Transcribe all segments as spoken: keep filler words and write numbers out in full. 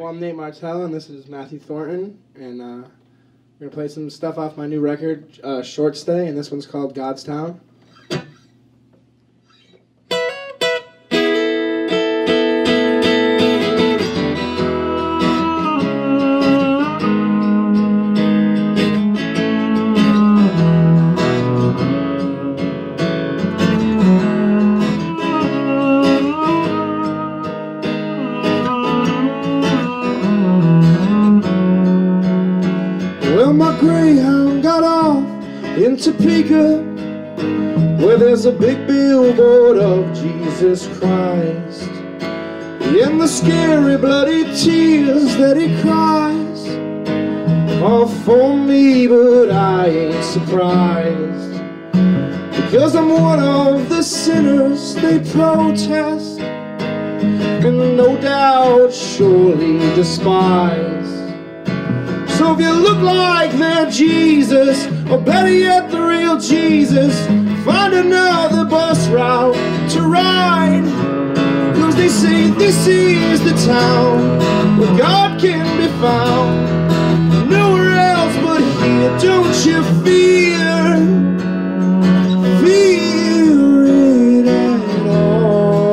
Well, I'm Nate Martel, and this is Matthew Thornton, and uh, we're going to play some stuff off my new record, uh, Short Stay, and this one's called God's Town. Well, my Greyhound got off in Topeka, where there's a big billboard of Jesus Christ, and the scary bloody tears that he cries are for me, but I ain't surprised, because I'm one of the sinners they protest and no doubt surely despise. So if you look like that Jesus, or better yet the real Jesus, find another bus route to ride, 'cause they say this is the town where God can be found, nowhere else but here. Don't you fear, fear it at all.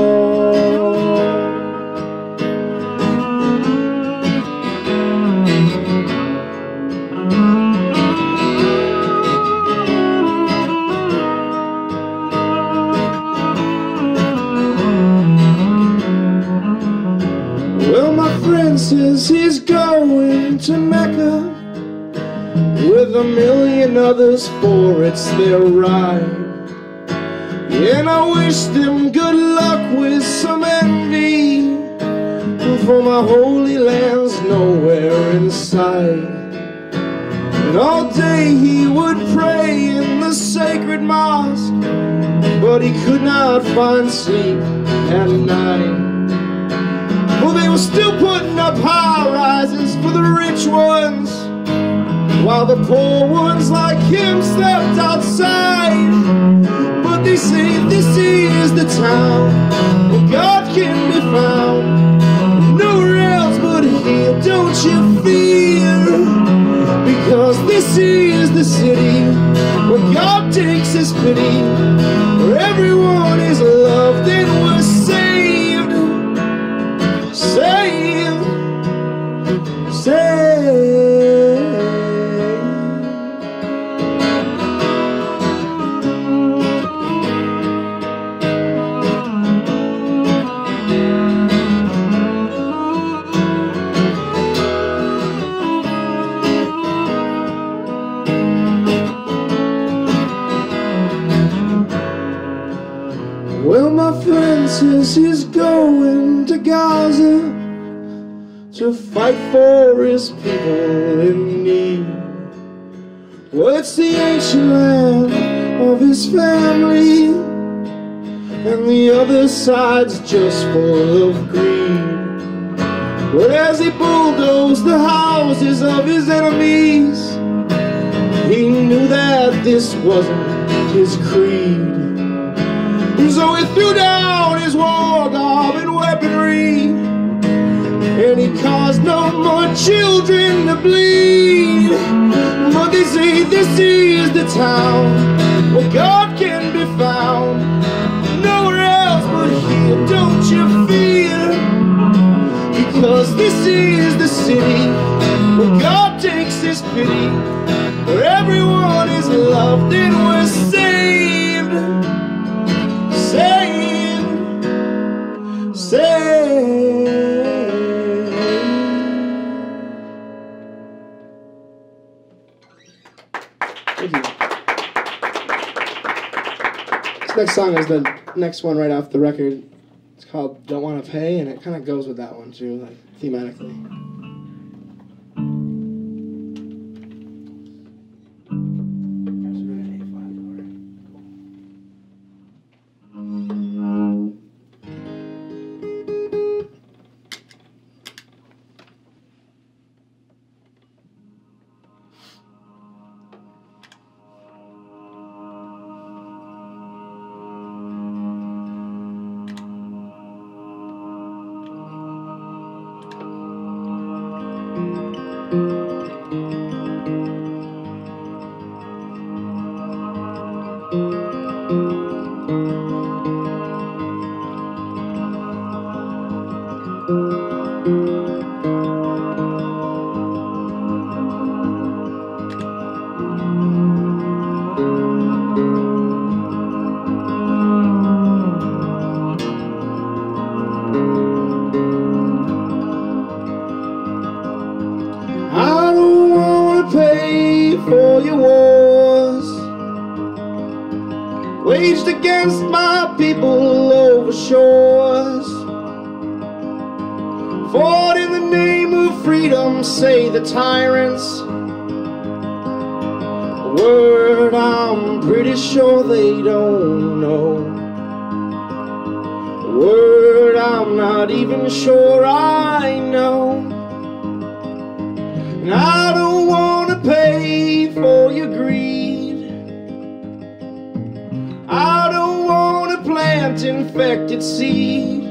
Well, my friend says he's going to Mecca with a million others, for it's their ride. And I wish them good luck with some envy, for my holy land's nowhere in sight. And all day he would pray in the sacred mosque, but he could not find sleep at night. Well, they were still putting up high-rises for the rich ones, while the poor ones like him slept outside. But they say this is the town where God can be found, nowhere else but here. Don't you fear, because this is the city where God takes his pity, where everyone is loved and we're saved. Saved, saved. Well, my friend says he's going to Gaza to fight for his people in need. Well, it's the ancient land of his family, and the other side's just full of greed. But as he bulldozed the houses of his enemies, he knew that this wasn't his creed. And so he threw down his war garb and weaponry, and he caused no more children to bleed. But they say this is the town where God can be found, nowhere else but here. Don't you fear, because this is the city where God takes his pity, where everyone is loved and we're saved. Saved, saved. Thank you. This next song is the next one right off the record. It's called Don't Wanna Pay, and it kind of goes with that one too, like thematically. freedom, say the tyrants. A word I'm pretty sure they don't know. A word I'm not even sure I know. And I don't want to pay for your greed. I don't want to plant infected seed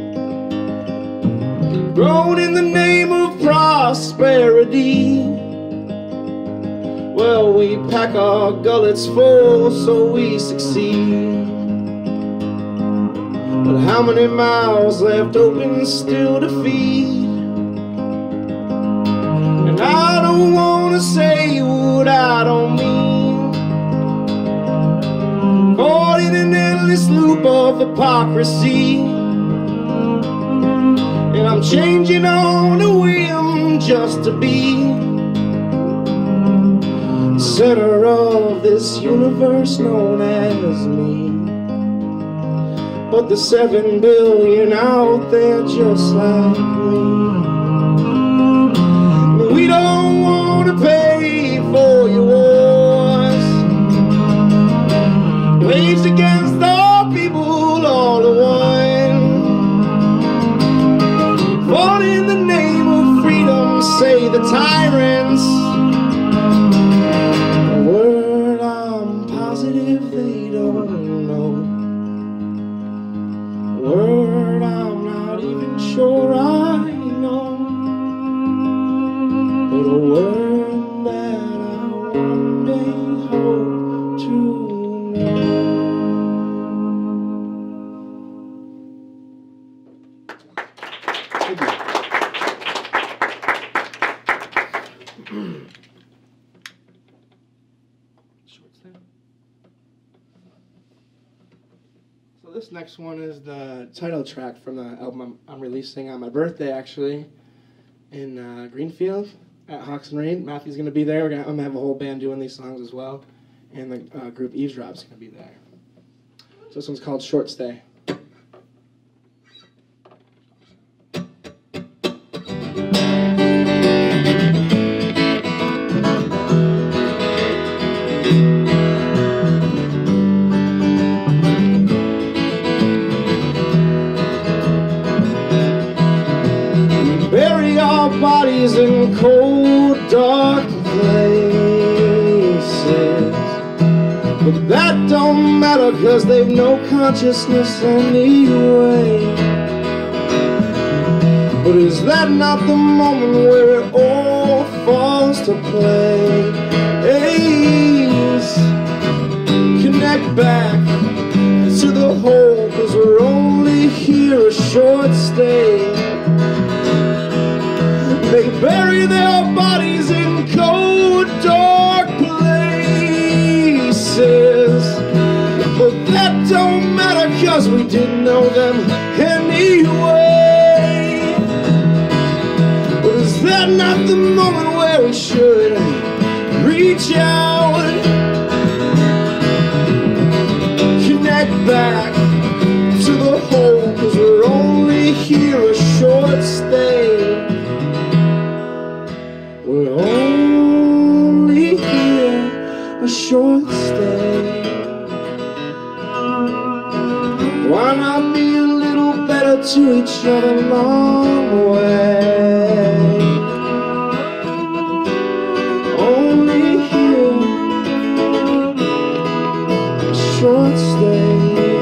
grown in the name of prosperity. Well, we pack our gullets full so we succeed. But how many miles left open still to feed? And I don't want to say what I don't mean, caught in an endless loop of hypocrisy. And I'm changing on a whim just to be center of this universe known as me. But there's seven billion out there just like me. We don't want to pay for your wars waged against all people all at once. Fought in the name of freedom, say the tyrants. A word I'm positive they don't know. A word I'm not even sure I know. But a word that I one day hope to know. So this next one is the title track from the album I'm, I'm releasing on my birthday, actually, in uh, Greenfield at Hawks and Rain. Matthew's going to be there. We're gonna, I'm going to have a whole band doing these songs as well, and the uh, group Eavesdrop's going to be there. So this one's called Short Stay. Bodies in cold, dark places, but that don't matter, cause they've no consciousness anyway. But is that not the moment where it all falls to play? Ace, connect back to the whole, cause we're only here a short stay. They bury their bodies in cold, dark places, but that don't matter, cause we didn't know them anyway. But is that not the moment where we should reach out, connect back to the whole, cause we're only here a short stay. We're only here a short stay. Why not be a little better to each other along the way? Only here a short stay.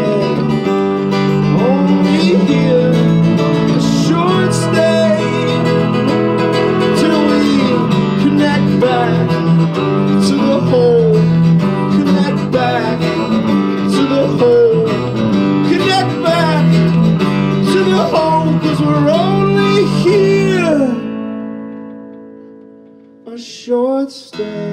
Only here a short stay. Connect back to the whole. Connect back to the whole. Connect back to the whole, cause we're only here a short stay.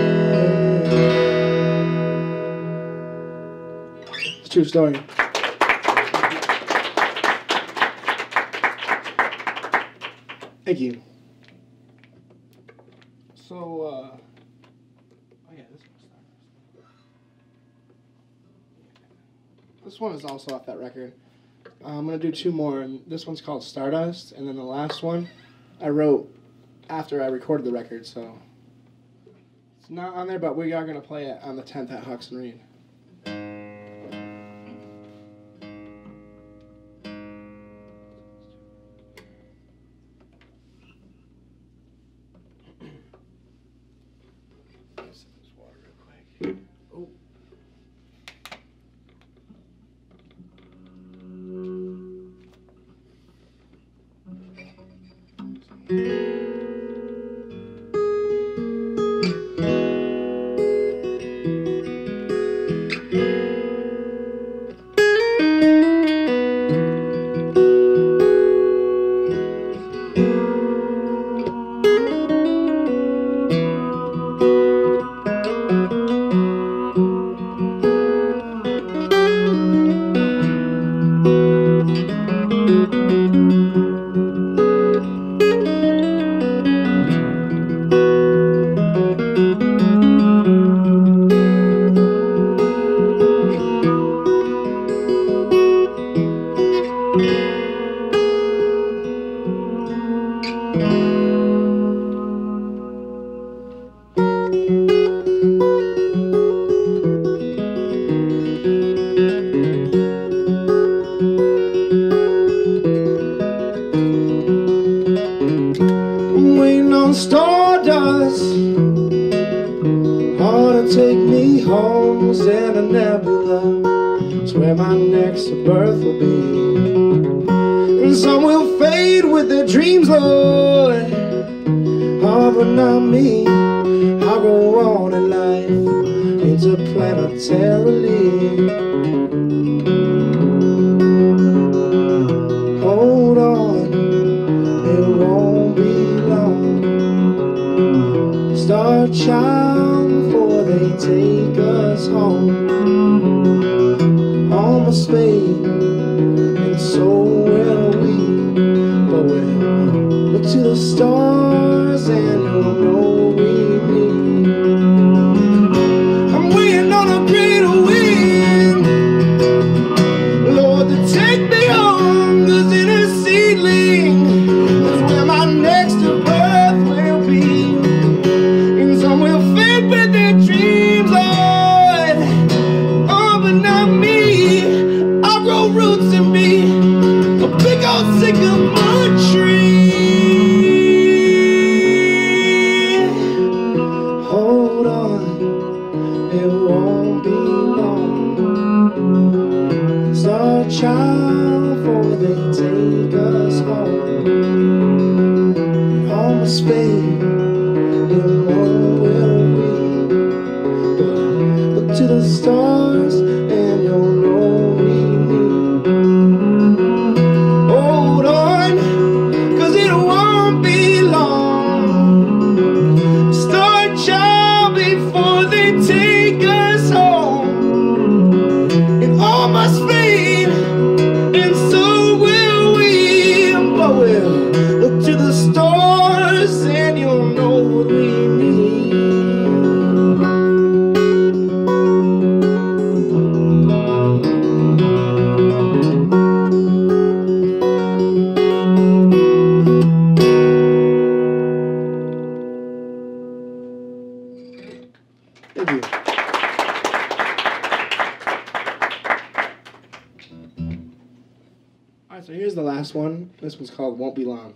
It's a true story. Thank you. So, uh, oh yeah, this one's This one is also off that record. Uh, I'm going to do two more, and this one's called Stardust, and then the last one I wrote after I recorded the record, so it's not on there, but we are going to play it on the tenth at Hawks and Reed. Stardust, hard to take me home, and a nebula. It's where my next birth will be. And some will fade with their dreams, Lord. Oh, but not me. I'll go on in life interplanetarily. Hold on, it won't be long. Star child before they take us home. Almost fade, and so will we. But we'll look to the stars and you'll know we mean. I'm waiting on a greater wind, Lord, to take me home. 'Cause in a seedling is where my next birth will be. Some will fade with their dreams, Lord. Oh, but not me. I'll grow roots and be a big old sycamore tree. Hold on, it won't be long. Star child before they take us home. Almost fade, it won't. To the stars and you'll know we need. Hold on, 'cause it won't be long. Star child before they take us home. It all must fade, and so will we. But we'll look to the stars and you'll know what we need. Thank you. Alright, so here's the last one. This one's called Won't Be Long.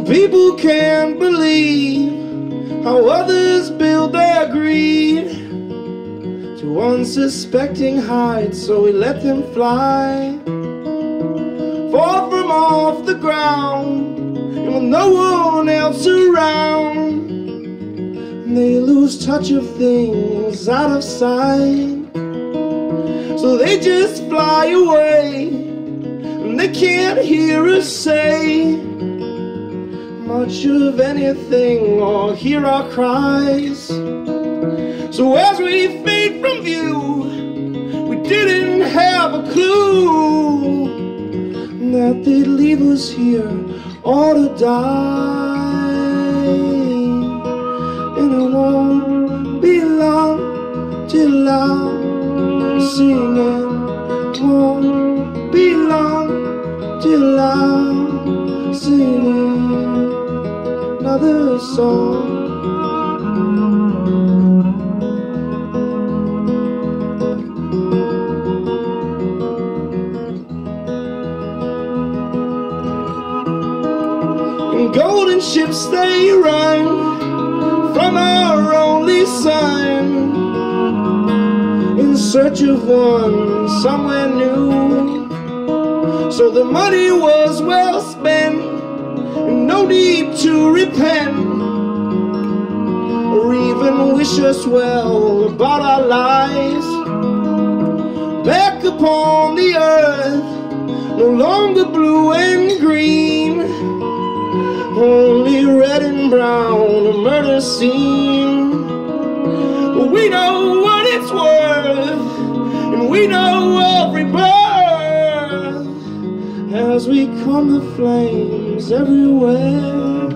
People can't believe how others build their greed to unsuspecting heights, so we let them fly, fall from off the ground, and with no one else around, they lose touch of things out of sight. So they just fly away, and they can't hear us say much of anything or hear our cries. So as we fade from view, we didn't have a clue that they'd leave us here all to die. And it won't be long till I'm singing. It won't be long till I'm singing another song. And golden ships they run from our only sun, in search of one somewhere new. So the money was well spent, and no need to repent or even wish us well about our lives. Back upon the earth, no longer blue and green, only red and brown, a murder scene. We know what it's worth, and we know every birth, as we come the flames everywhere.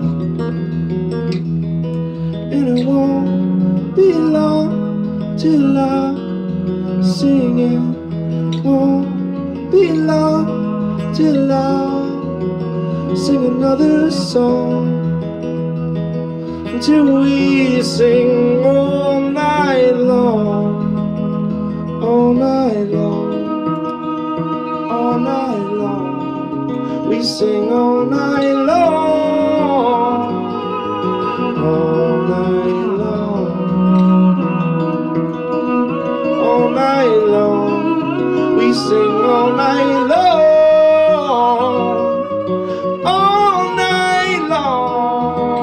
And it won't be long till I'm singing. Won't be long till I'll sing another song, until we sing all night long, all night long, all night long. We sing all night long, all night long, all night long. We sing all night long, all night long.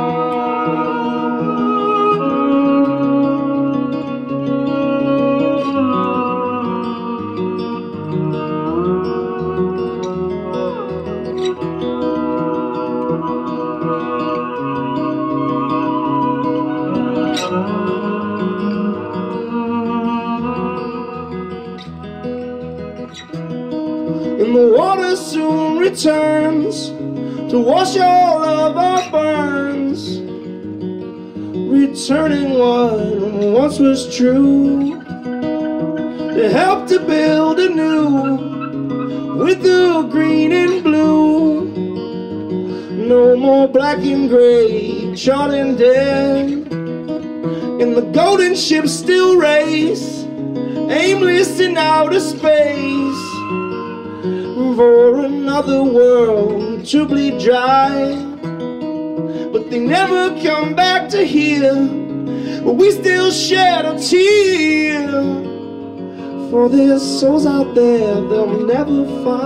And the water soon returns to wash all of our burns, returning what once was true, to help to build anew with the green and blue. No more black and gray, charred and dead, and the golden ships still race, aimless in outer space, for another world to bleed dry. But they never come back to here, but we still shed a tear, for there's souls out there they'll never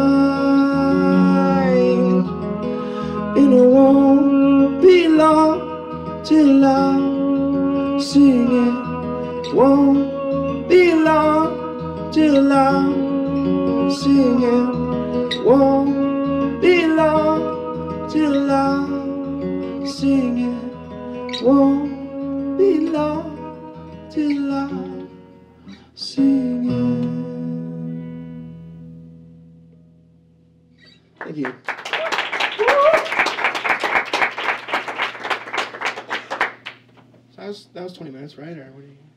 find. And it won't be long till I'm singing. Won't be long till I'm singing. Won't be long till I'm singing. Won't be long till I'm singing. Thank you. So that was, that was twenty minutes, right? Or what do you?